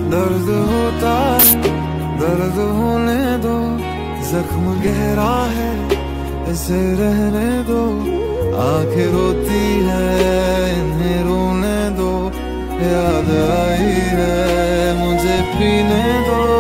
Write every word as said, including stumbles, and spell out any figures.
दर्द होता है, दर्द होने दो, जख्म गहरा है इसे रहने दो। आंखें रोती है इन्हें रोने दो, याद आई है मुझे पीने दो।